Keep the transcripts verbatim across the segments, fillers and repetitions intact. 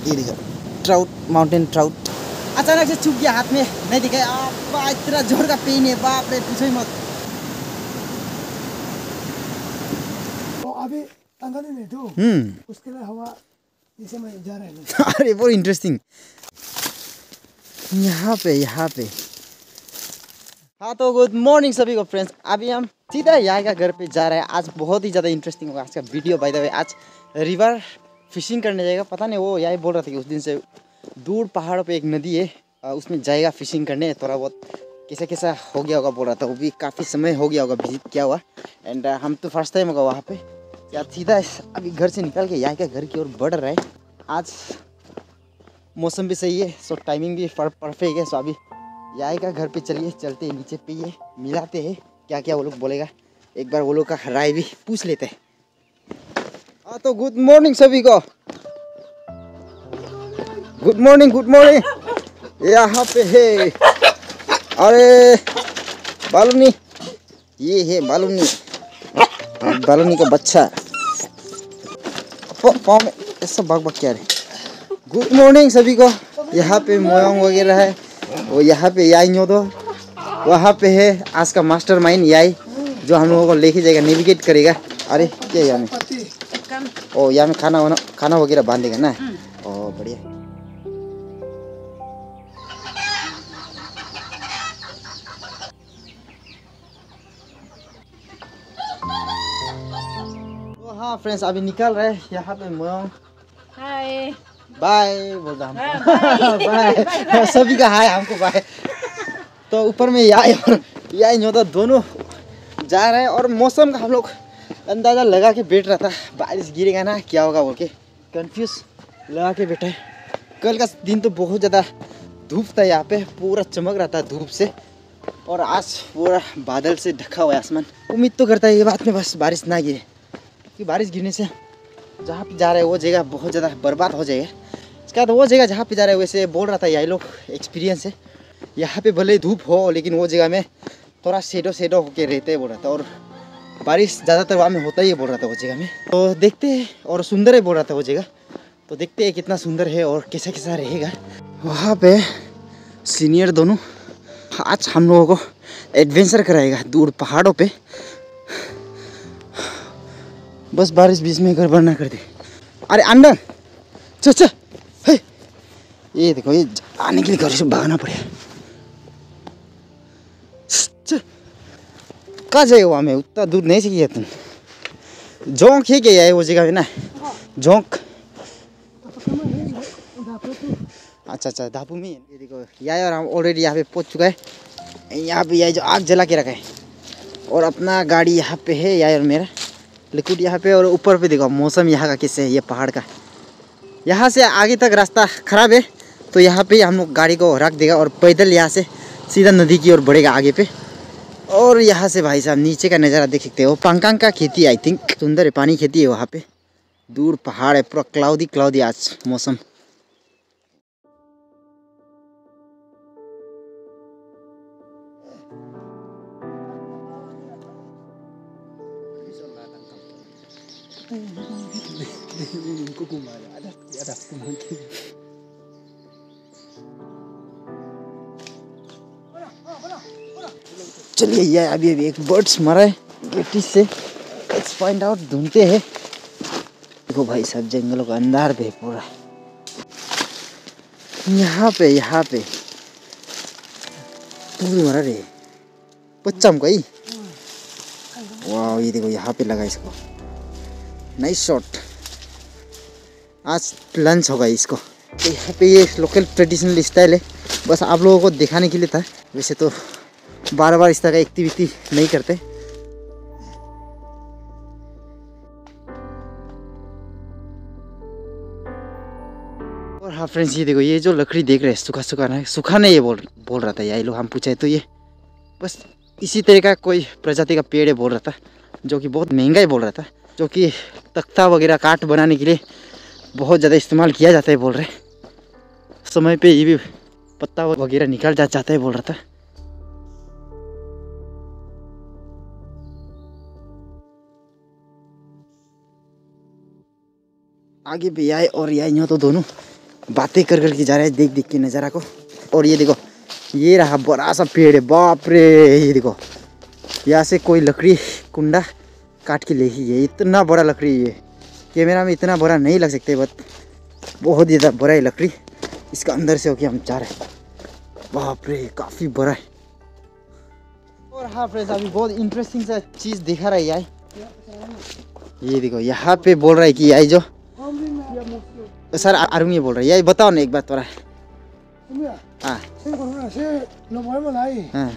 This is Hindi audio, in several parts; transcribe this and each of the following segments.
ये देखो ट्राउट, माउंटेन ट्राउट। अचानक से चुप गया हाथ में, नहीं दिखाई। आप इतना जोर का पेन है, बाप रे, पूछो ही मत। तो अभी तंगल नहीं तो हम्म उसके लिए हवा जैसे मैं जा रहा है। अरे बहुत इंटरेस्टिंग। यहाँ पे यहाँ पे हाँ तो गुड मॉर्निंग सभी को फ्रेंड्स। अभी हम सीधा यहाँ का घर पे जा रहे हैं। आज बहुत ही ज़्यादा इंटरेस्टिंग होगा आज का वीडियो। बाय द वे आज रिवर फिशिंग करने जाएगा। पता नहीं वो यही बोल रहा था कि उस दिन से दूर पहाड़ों पे एक नदी है, उसमें जाएगा फिशिंग करने। थोड़ा बहुत कैसा कैसा हो गया होगा बोल रहा था। वो भी काफ़ी समय हो गया होगा विजिट किया हुआ। एंड हम तो फर्स्ट टाइम होगा वहाँ पे। या सीधा अभी घर से निकल के यहाँ के घर की ओर बढ़ रहा है। आज मौसम भी सही है, सो टाइमिंग भी परफेक्ट है। सो अभी याई का घर पे चलिए, चलते हैं नीचे पे, ये मिलाते हैं क्या क्या वो लोग बोलेगा। एक बार वो लोग का राय भी पूछ लेते हैं। हाँ तो गुड मॉर्निंग सभी को। Good morning good morning. यहाँ पे है, अरे बालूनी, ये है बालूनी, बालूनी का बच्चा। पाँव में ऐसा बाग बाग क्या है। गुड मॉर्निंग सभी को। यहाँ पे मोयंग वगैरह है, वो यहाँ पे याई नो दो, वहाँ पे है आज का मास्टर माइंड याई, जो हम लोगों को लेके जाएगा, नेविगेट करेगा। अरे क्या यहाँ में, ओ यहाँ में खाना वाना खाना वगैरह बांधेगा ना। ओ बढ़िया। तो हाँ फ्रेंड्स अभी निकल रहे हैं यहाँ पे। मोयंग हाय बाय बोल रहा हम बाय सभी का हाय, हमको बाय। तो ऊपर में याई और याई नो दोनों जा रहे हैं। और मौसम का हम लोग अंदाज़ा लगा के बैठ रहा था, बारिश गिरेगा ना क्या होगा बोल के कंफ्यूज लगा के बैठे। कल का दिन तो बहुत ज़्यादा धूप था, यहाँ पे पूरा चमक रहा था धूप से। और आज पूरा बादल से ढका हुआ है आसमान। उम्मीद तो करता है ये बात में बस बारिश ना गिरे, क्योंकि बारिश गिरने से जहाँ पे जा रहे हैं वो जगह बहुत ज़्यादा बर्बाद हो जाएगा। इसके बाद वो जगह जहाँ पे जा रहे हैं, वैसे बोल रहा था यही लोग एक्सपीरियंस है, यहाँ पे भले धूप हो लेकिन वो जगह में थोड़ा शेडो शेडो होके रहते हैं बोल रहा था। और बारिश ज़्यादातर वहाँ में होता ही बोल रहा था वो जगह में। तो देखते हैं, और सुंदर है बोल रहा था वो जगह। तो देखते हैं कितना सुंदर है और कैसा कैसा रहेगा वहाँ पे। सीनियर दोनों आज हम लोगों को एडवेंचर कराएगा दूर पहाड़ों पे। बस बारिश बीच में गड़बड़ ना कर दे। अरे अंदर चल चल, ये देखो ये आने के लिए घर से भागना पड़ेगा। कहाँ जाए वहाँ में, उतना दूर नहीं से किया तुम। जोंक है क्या है वो जगह है ना, जोंक। अच्छा अच्छा धापू में ये देखो यार, और हम ऑलरेडी यहाँ पे पहुँच चुका है। यहाँ पे यह जो आग जला के रखा है, और अपना गाड़ी यहाँ पे है यार, मेरा लिक्विड यहाँ पे। और ऊपर पे देखो मौसम यहाँ का कैसे है, ये पहाड़ का। यहाँ से आगे तक रास्ता खराब है, तो यहाँ पे हम लोग गाड़ी को रख देगा और पैदल यहाँ से सीधा नदी की ओर बढ़ेगा आगे पे। और यहाँ से भाई साहब नीचे का नज़ारा देख सकते हो। पांगकांग का खेती आई थिंक, सुंदर है, पानी खेती है वहाँ पे। दूर पहाड़ है, पूरा क्लाउडी क्लाउडी आज मौसम। चलिए ये अभी अभी एक बर्ड्स मरा है गिट्टी से, लेट्स फाइंड आउट, ढूंढते हैं। देखो भाई साहब जंगलों का अंधार पे पूरा। यहाँ पे यहाँ पे तू भी मरा रे पच्चम का ही। वाह ये देखो यहाँ पे लगा इसको, नाइस शॉट। आज लंच होगा इसको। तो यहाँ पे ये लोकल ट्रेडिशनल स्टाइल है, बस आप लोगों को दिखाने के लिए था। वैसे तो बार बार इस तरह का एक्टिविटी नहीं करते। और हाँ फ्रेंड्स ये देखो, ये जो लकड़ी देख रहे हैं सूखा सूखा ना, सूखा नहीं ये बोल बोल रहा था यही लोग, हम पूछे तो ये बस इसी तरह का कोई प्रजाति का पेड़ है बोल रहा था, जो कि बहुत महंगा ही बोल रहा था, जो कि तख्ता वगैरह काठ बनाने के लिए बहुत ज़्यादा इस्तेमाल किया जाता है बोल रहे। समय पे ये भी पत्ता वगैरह निकल जा जाता है बोल रहा था। आगे भी आए और यहाँ तो दोनों बातें कर कर के जा रहे हैं देख देख के नज़ारा को। और ये देखो ये रहा बड़ा सा पेड़ है, बाप रे। ये देखो यहाँ से कोई लकड़ी कुंडा काट के ले ही है, इतना बड़ा लकड़ी है। कैमरा में इतना बड़ा नहीं लग सकते, बट बहुत ज़्यादा बड़ा है लकड़ी। इसका अंदर से होके हम जा रहे हैं, बाप रे काफ़ी बड़ा है। और हाँ फ्रेंड्स, अभी बहुत इंटरेस्टिंग सा चीज़ दिखा रहा है यार। ये देखो यहाँ पे बोल रहा है कि याई जो सर आरुंग ये बोल रहा है, याई बताओ ना एक बात थोड़ा। हाँ हाँ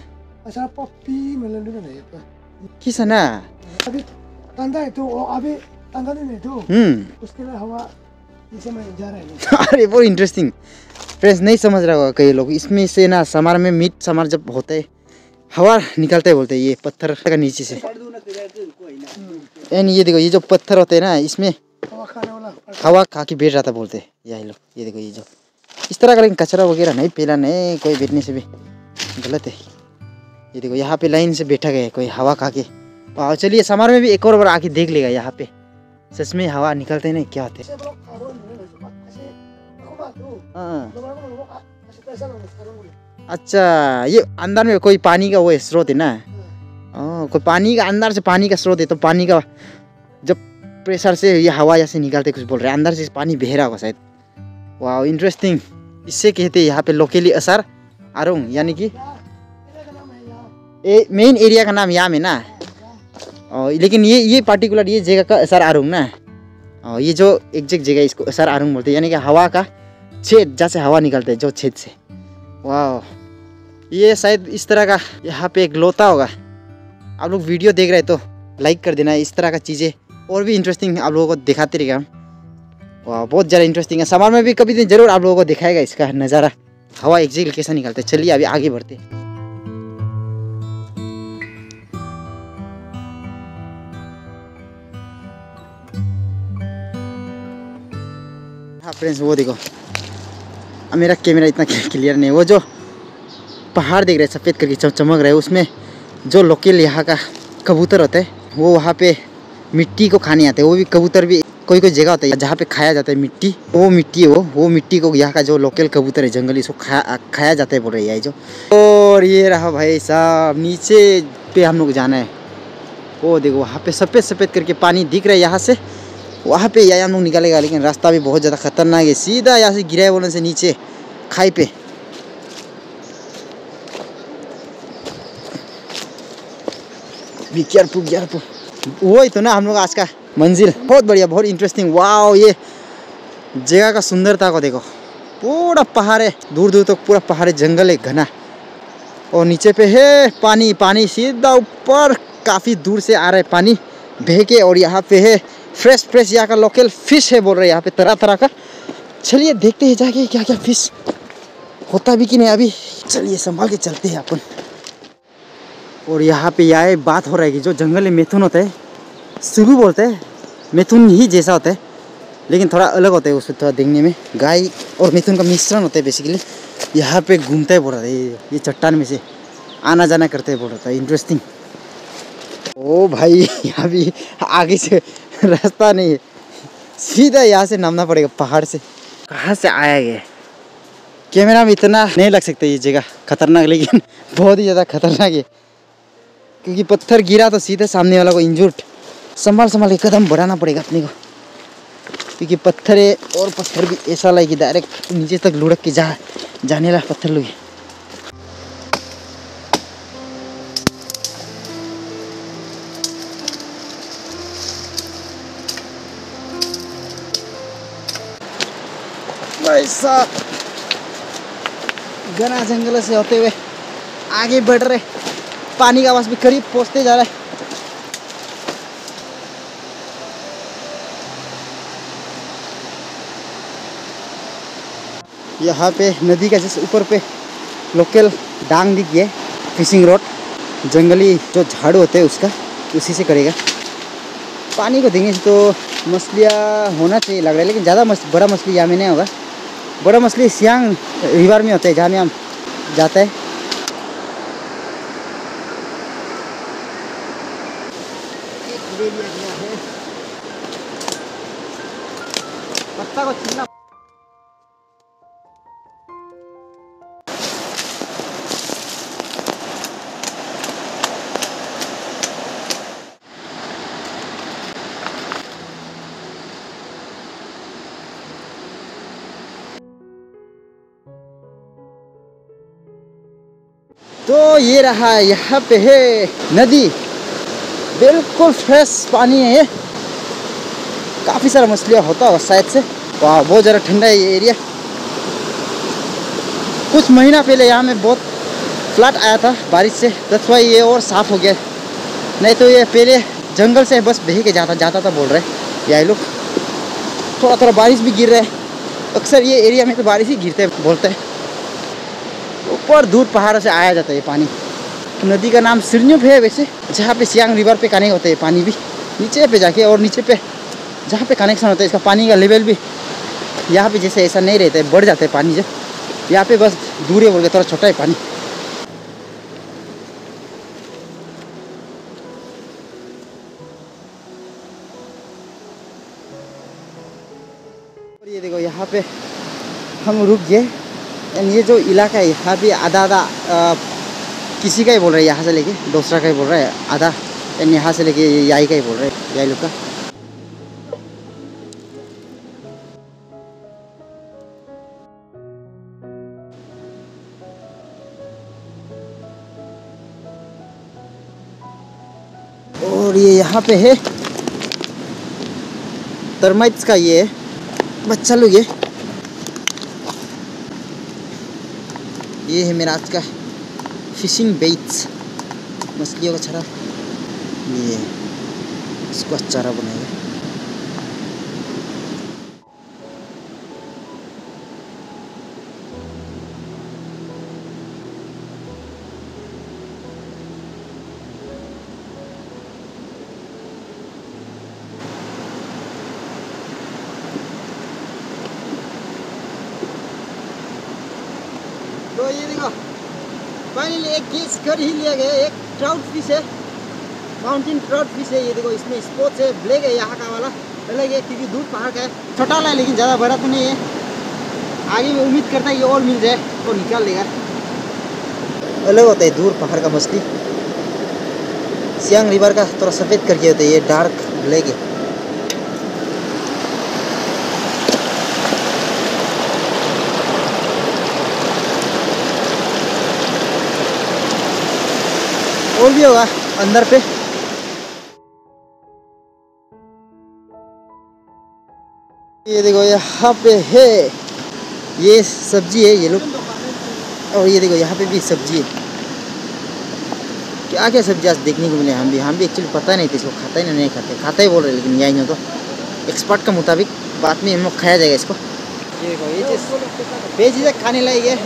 किसना अभी तंदा है तो अभी तंदा नहीं तो हम्म उसके लिए हवा नीचे में जा रहा है। अरे वो इंटरेस्टिंग फ्रेंड्स, नहीं समझ रहा होगा कई लोग। इसमें से ना समर में मीट समर जब होता है हवा निकलता है बोलते हैं, ये पत्थर का नीचे से। एंड ये देखो ये जो पत्थर होते हैं ना, इसमें हवा खाने वाला हवा खा के बैठ जाता बोलते हैं यही लोग। ये देखो ये जो इस तरह का, लेकिन कचरा वगैरह नहीं फैलाना है, कोई बैठने से भी गलत है। ये देखो यहाँ पे लाइन से बैठा गया है कोई हवा खा के। और चलिए समर में भी एक और बार आके देख लेगा यहाँ पे सच में हवा निकलते हैं ना क्या होते हैं। हाँ अच्छा, ये अंदर में कोई पानी का वो स्रोत है ना। ओ, कोई पानी का अंदर से पानी का स्रोत है, तो पानी का जब प्रेशर से ये हवा यहाँ से निकालते कुछ बोल रहे हैं, अंदर से पानी बह रहा होगा शायद। वाह इंटरेस्टिंग। इससे कहते हैं यहाँ पे लोकली असर आरुंग, यानी कि मेन एरिया का नाम याम है ना। और लेकिन ये ये पार्टिकुलर ये जगह का असर आरुंग ना। और ये जो एग्जैक्ट जगह इसको असर आरुंग बोलते हैं, यानी कि हवा का छेद जहाँ से हवा निकलते है जो छेद से। वाह ये शायद इस तरह का यहाँ पे एक लोता होगा। आप लोग वीडियो देख रहे तो लाइक कर देना। इस तरह का चीज़ें और भी इंटरेस्टिंग आप लोगों को दिखाते रहेगा हम। वाह बहुत ज़्यादा इंटरेस्टिंग है। समर में भी कभी दिन जरूर आप लोगों को दिखाएगा इसका नज़ारा, हवा एग्जैक्ट कैसा निकलता है। चलिए अभी आगे बढ़ते। हाँ फ्रेंड्स वो देखो, अब मेरा कैमरा इतना क्लियर नहीं, वो जो पहाड़ देख रहे हैं सफ़ेद करके चमक रहे हैं, उसमें जो लोकल यहाँ का कबूतर होता है वो वहाँ पे मिट्टी को खाने आते हैं। वो भी कबूतर भी कोई कोई जगह होता है जहाँ पे खाया जाता है मिट्टी, वो मिट्टी है वो वो मिट्टी को यहाँ का जो लोकल कबूतर है जंगली, इसको खाया खाया जाता है बोल रही है जो। और ये रहा भाई साहब, नीचे पे हम लोग जाना है। वो देखो वहाँ पे सफ़ेद सफ़ेद करके पानी दिख रहा है, यहाँ से वहाँ पे या हम लोग निकालेगा, लेकिन रास्ता भी बहुत ज़्यादा खतरनाक है। सीधा यहाँ से गिरा है बोलने से नीचे खाई पे। Be careful careful. वही तो ना हम लोग आज का मंजिल, बहुत बढ़िया बहुत इंटरेस्टिंग। वाह ये जगह का सुंदरता को देखो, पूरा पहाड़ है, दूर दूर तक तो पूरा पहाड़ है, जंगल है घना। और नीचे पे है पानी, पानी सीधा ऊपर काफ़ी दूर से आ रहा है पानी बह के। और यहाँ पे है फ्रेश फ्रेश यहाँ का लोकल फिश है बोल रहे हैं, यहाँ पे तरह तरह का। चलिए देखते हैं जाके क्या क्या फिश होता भी कि नहीं अभी। चलिए संभाल के चलते हैं अपन। और यहाँ पे यह बात हो रहा है कि जो जंगल में मिथुन होता है, सुगु बोलते हैं, मिथुन ही जैसा होता है लेकिन थोड़ा अलग होता है उससे, थोड़ा देखने में गाय और मिथुन का मिश्रण होता है बेसिकली। यहाँ पे घूमता है बोल रहा है, ये चट्टान में से आना जाना करते हैं बोल रहा था। इंटरेस्टिंग। ओ भाई यहाँ भी आगे से रास्ता नहीं है, सीधा यहाँ से नामना पड़ेगा पहाड़ से। कहाँ से आया ये, कैमरा में इतना नहीं लग सकता ये जगह खतरनाक, लेकिन बहुत ही ज़्यादा खतरनाक है क्योंकि पत्थर गिरा तो सीधे सामने वाला को इंजुर्ड। संभाल संभाल के कदम बढ़ाना पड़ेगा अपने को, क्योंकि पत्थर है और पत्थर भी ऐसा लगे कि डायरेक्ट नीचे तक लुढ़क के जा जाने वाला पत्थर लोग। ऐसा घना जंगल से होते हुए आगे बढ़ रहे, पानी का आवाज भी करीब पहुंचते जा रहा है। यहाँ पे नदी का जैसे ऊपर पे लोकल डांग दिख गया, फिशिंग रॉड, जंगली जो झाड़ू होते हैं उसका, उसी से करेगा। पानी को देखने से तो मछलियाँ होना चाहिए लग रहा है, लेकिन ज़्यादा मछ, बड़ा मछली यहाँ में नहीं होगा। बड़ा मछली सियांग रिवर में होता है जहाँ में हम जाता है। पत्ता को छीलना तो ये रहा, यहाँ पे है नदी, बिल्कुल फ्रेश पानी है ये। काफ़ी सारा मछलियाँ होता होगा शायद से। वाह, बहुत ज़्यादा ठंडा है ये एरिया। कुछ महीना पहले यहाँ में बहुत फ्लड आया था बारिश से, दस वाई ये और साफ़ हो गया। नहीं तो ये पहले जंगल से बस बह के जाता जाता था बोल रहे ये लोग। थोड़ा थोड़ा बारिश भी गिर रहा है, अक्सर ये एरिया में तो बारिश ही गिरते बोलते हैं। ऊपर दूर पहाड़ों से आया जाता है ये पानी। नदी का नाम सिरन्युप है वैसे, जहाँ पे सियांग रिवर पे कनेक्ट होता है पानी भी नीचे पे जाके, और नीचे पे जहाँ पे कनेक्शन होता है इसका पानी का लेवल भी यहाँ पे जैसे ऐसा नहीं रहता है, बढ़ जाता है पानी। जब यहाँ पे बस दूर है बोल के थोड़ा छोटा है पानी। और ये देखो यहाँ पे हम रुक गए। एंड ये जो इलाका है यहाँ पे आधा आधा किसी का ही बोल रहे हैं, यहाँ से लेके दूसरा का ही बोल रहा है आधा, एंड यहाँ से लेके याई का ही बोल रहे हैं, याई लोग का। और ये यहाँ पे है टर्माइट्स का ये बच्चा लोग। ये ये है मेरा आज का फिशिंग बेट्स, मछलियों का चारा। ये इसको चारा बनाएगा। तो ये देखो फाइनली एक केस कर ही लिया गया। एक ट्राउट फिश है, माउंटेन ट्राउट फिश है। ये देखो इसमें स्पॉट्स है, ब्लैक है यहाँ का वाला, अलग है क्योंकि दूर पहाड़ का है। छोटा वाला है लेकिन ज़्यादा बड़ा तो नहीं है। आगे में उम्मीद करता है ये और मिल जाए तो निकाल लेगा। अलग होता है दूर पहाड़ का मछली। सियांग रिवर का थोड़ा सफ़ेद करके होता है, ये डार्क ब्लैक है। और भी होगा अंदर पे। ये देखो यहाँ पे है ये सब्जी है ये लोग, और ये देखो यहाँ पे भी सब्जी है। क्या क्या सब्जी आज देखने को मिले। हम भी हम भी एक्चुअली पता नहीं था इसको खाता ही नहीं, नहीं खाते खाता ही बोल रहे, लेकिन यही नहीं तो एक्सपर्ट का मुताबिक बाद में हम लोग खाया जाएगा इसको। ये देखो ये चीज़ बेचीज़ खाने लायक है।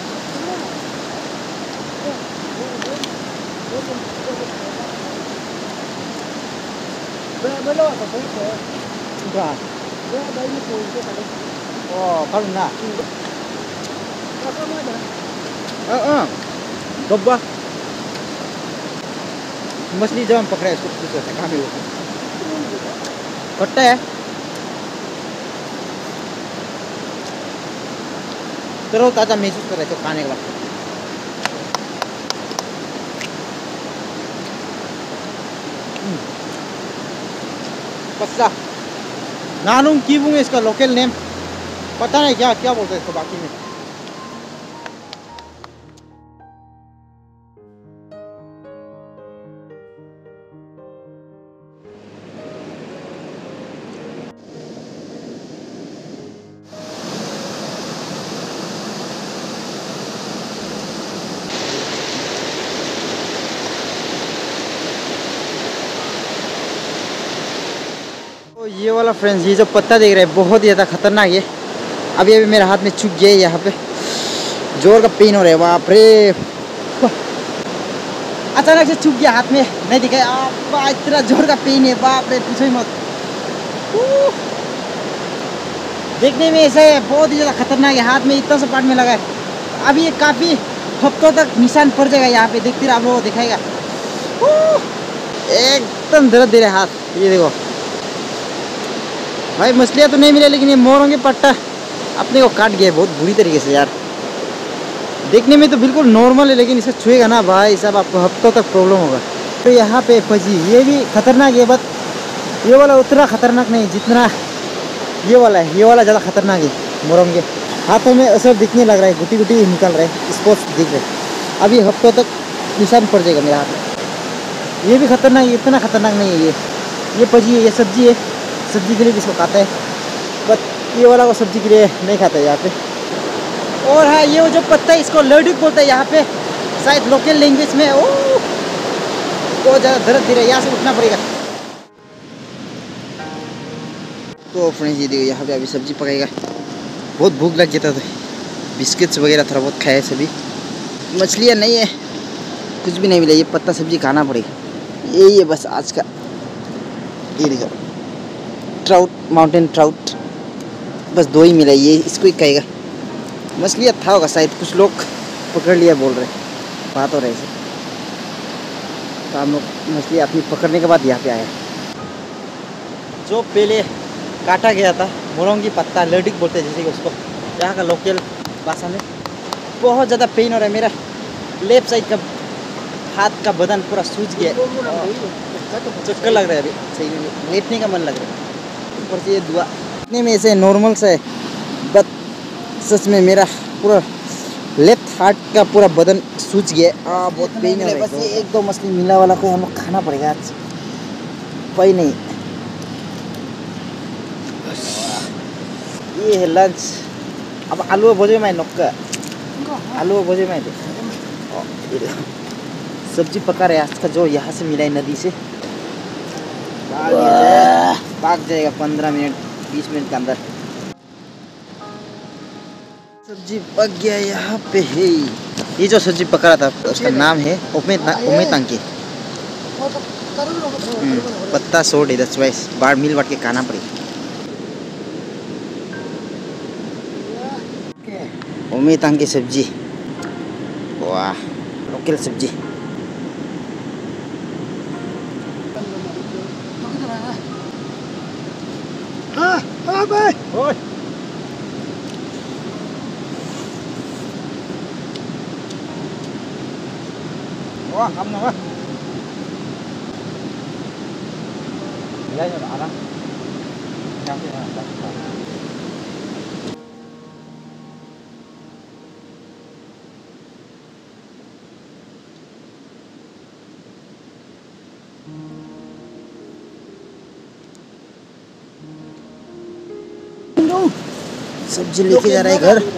मछली जब हम पकड़े इसको पूछते हैं कहाँ पे वो कट्टा है। तरो ताज़ा महसूस कर रहे थे खाने के बाद। पस्सा नानुंग कीबुंग है इसका लोकल नेम, पता नहीं क्या क्या बोलते हैं इसको बाकी में। ये वाला फ्रेंड्स, ये जो पत्ता देख रहे हैं बहुत ही ज़्यादा खतरनाक है। अभी अभी मेरे हाथ में चुप गया है, यहाँ पे जोर का पेन हो रहा है। बाप रे, अचानक से चुप गया हाथ में, नहीं दिखाया आप, इतना जोर का पेन है बाप रे, पूछो ही मत। देखने में ऐसा है, बहुत ही ज़्यादा खतरनाक है। हाथ में इतना सा पार्ट में लगा है। अभी ये काफ़ी हफ्तों तक निशान पड़ जाएगा यहाँ पे, देखते रहे आप लोगों को दिखाएगा। एकदम दर्द दे रहे हाथ। ये देखो भाई, मछलियाँ तो नहीं मिले लेकिन ये मोरों के पट्टा अपने को काट गया बहुत बुरी तरीके से यार। देखने में तो बिल्कुल नॉर्मल है, लेकिन इसे छुएगा ना भाई साहब आपको हफ्तों तक प्रॉब्लम होगा। तो यहाँ पे फजी, ये भी खतरनाक है, बट ये वाला उतना खतरनाक नहीं जितना ये वाला है। ये वाला ज़्यादा खतरनाक है। मोरंग के हाथों में असर दिखने लग रहा है, गुटी गुटी निकल रहे हैं, स्पॉट्स दिख रहे हैं। अभी हफ्तों तक निशान पड़ जाएगा मेरे हाथ में। ये भी खतरनाक, इतना खतरनाक नहीं है ये ये पजी है, ये सब्जी है, सब्जी के लिए भी इसको खाता है, बट ये वाला वो सब्जी के लिए नहीं खाता है यहाँ पे। और हाँ, ये वो जो पत्ता है इसको लर्डिक बोलते हैं यहाँ पे, शायद लोकल लैंग्वेज में। ओ बहुत ज़्यादा दर्द दे रहा है, यहाँ से उठना पड़ेगा। तो फ्रेंड्स ये देखो यहाँ पे अभी सब्जी पकाएगा। बहुत भूख लग जाता था, बिस्किट्स वगैरह थोड़ा बहुत खाए सभी। मछलियाँ नहीं है, कुछ भी नहीं मिला, ये पत्ता सब्जी खाना पड़ेगा। यही है बस आज का। ये देखो ट्राउट, माउंटेन ट्राउट, बस दो ही मिला, ये इसको ही खाएगा। मछलियाँ था होगा शायद, कुछ लोग पकड़ लिया बोल रहे, बात हो रहे से। तो हम लोग मछली अपनी पकड़ने के बाद यहाँ पे आया। जो पहले काटा गया था मोरंगी पत्ता, लर्डिक बोलते हैं जैसे कि उसको यहाँ का लोकल भाषा में। बहुत ज़्यादा पेन हो रहा है मेरा, लेफ्ट साइड का हाथ का बदन पूरा सूज गया, चक्कर लग रहा है अभी, सही में लेटने का मन लग रहा है। ऊपर से ये दुआ इतने में से नॉर्मल सा है, बट सच में मेरा पूरा लेफ्ट हार्ट का पूरा बदन सूज गया। आ बहुत पेन है। बस ये एक दो मछली मिला वाला को हम लोग खाना पड़ेगा आज, कोई नहीं। ये है लंच। अब आलू भोजे में नक्का, आलू भोजे में सब्जी पका रहे आज का, जो यहाँ से मिला है नदी से। पक जाएगा पंद्रह मिनट बीस मिनट के अंदर। सब्जी पक गया यहाँ पे है। ये जो सब्जी पका रहा था उसका नाम है ओमे तांके। पत्ता सोड है, दस बाईस बार मिल बांट के खाना पड़ेगा। ओमे तांके सब्जी, वाह लोकल सब्जी। हाँ हाँ भाई। Wah, kamu nama? Iya, ya, anak. Nanti ada. सब्जी लेके जा रहा है घर।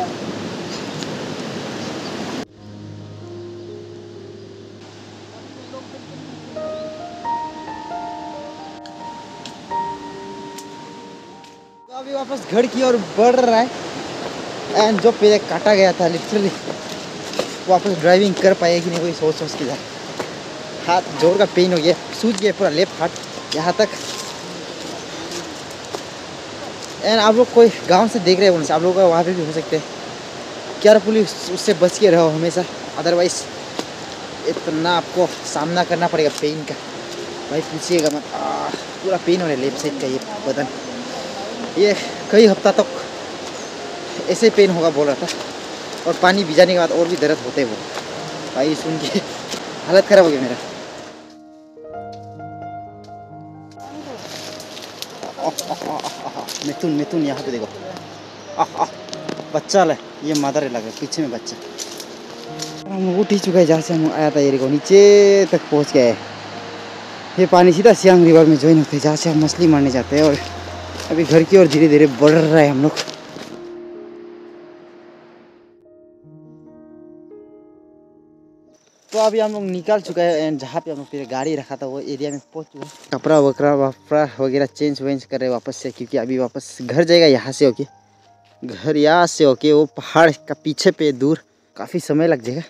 अभी वापस घर की ओर बढ़ रहा है। एंड जो पहले काटा गया था लिटरली वापस ड्राइविंग कर पाएगी कि नहीं कोई सोच सोच के जा। हाथ जोर का पेन हो गया, सूज गया पूरा लेफ्ट हाथ यहाँ तक। एंड आप लोग कोई गांव से देख रहे हो आप लोग वहाँ पे भी हो सकते हैं, केयरफुली उससे बच के रहो हमेशा, अदरवाइज इतना आपको सामना करना पड़ेगा पेन का। भाई पूछिएगा मत, आ, पूरा पेन हो रहा है लेफ्ट साइड का ये बदन। ये कई हफ्ता तक ऐसे पेन होगा बोल रहा था, और पानी भिजाने के बाद और भी दर्द होते वो। भाई सुन के हालत खराब हो गया मेरा। मिथुन मिथुन यहाँ पे देखो, आह आह बच्चा है, ये मदर है लग रहा है, पीछे में बच्चा। हम उठ ही चुका है जहाँ से हम आया था, ये देखो नीचे तक पहुँच गए। ये पानी सीधा सियांग रिवर में ज्वाइन होते हैं जहाँ से हम मछली मारने जाते हैं। और अभी घर की ओर धीरे धीरे बढ़ रहा है हम लोग। तो अभी हम लोग निकल चुका है एंड जहाँ पे हम लोग फिर गाड़ी रखा था वो एरिया में पहुँच चुका है। कपड़ा वकड़ा वपड़ा वगैरह चेंज वेंज कर रहे वापस से, क्योंकि अभी वापस घर जाएगा यहाँ से होके। घर यहाँ से होके वो पहाड़ का पीछे पे दूर काफ़ी समय लग जाएगा।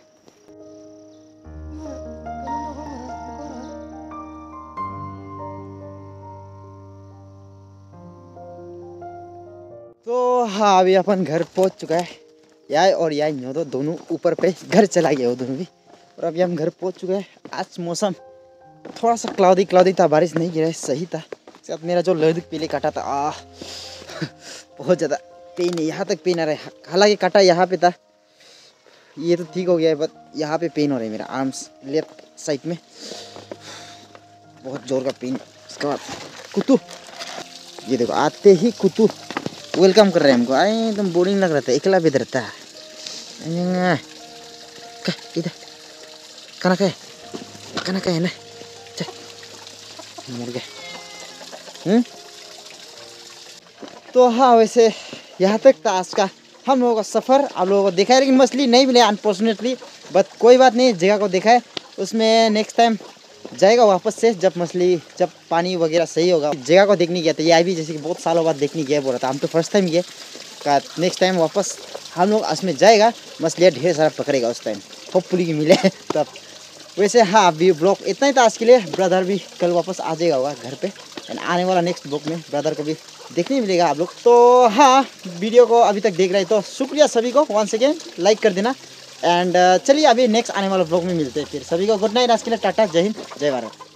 तो हाँ अभी अपन घर पहुँच चुका है। यार और यार न्यो तो दोनों ऊपर पे घर चला गया वो दोनों भी। और अभी हम घर पहुँच चुके हैं। आज मौसम थोड़ा सा क्लाउडी क्लाउडी था, बारिश नहीं गिरा है, सही था। साथ मेरा जो लर्द पीले काटा था, आ बहुत ज़्यादा पेन है, यहाँ तक पेन आ रहा है। हालांकि काटा यहाँ पे था, ये तो ठीक हो गया है, बट यहाँ पे पेन हो रहा है मेरा आर्म्स लेफ्ट साइड में, बहुत जोर का पेन। उसके बाद कुतू, ये देखो आते ही कुतू वेलकम कर रहे हैं हमको। आए एकदम बोरिंग लग रहा था, अकेला भी रहता है। इधर कहाँ का है कहाँ का है ना मुड़ गए। हम्म तो हाँ वैसे यहाँ तक था आज का हम लोगों का सफ़र। आप लोगों को देखा है लेकिन मछली नहीं मिले अनफॉर्चुनेटली, बट कोई बात नहीं, जगह को देखा है उसमें नेक्स्ट टाइम जाएगा वापस से जब मछली जब पानी वगैरह सही होगा। जगह को देखने गया था ये भी, जैसे कि बहुत सालों बाद देखने गया बोल रहा था, हम तो फर्स्ट टाइम गए का नेक्स्ट टाइम वापस हम लोग उसमें जाएगा, मछलियाँ ढेर सारा पकड़ेगा उस टाइम, होपफुली कि मिले तब। वैसे हाँ अभी ब्लॉग इतना ही था आज के लिए। ब्रदर भी कल वापस आ जाएगा होगा घर पे एंड आने वाला नेक्स्ट ब्लॉग में ब्रदर को भी देखने मिलेगा आप लोग। तो हाँ वीडियो को अभी तक देख रहे हैं तो शुक्रिया सभी को, वंस अगेन लाइक कर देना एंड चलिए अभी नेक्स्ट आने वाला ब्लॉग में मिलते हैं फिर। सभी को गुड नाइट, आज के लिए टाटा, जय हिंद, जय भारत।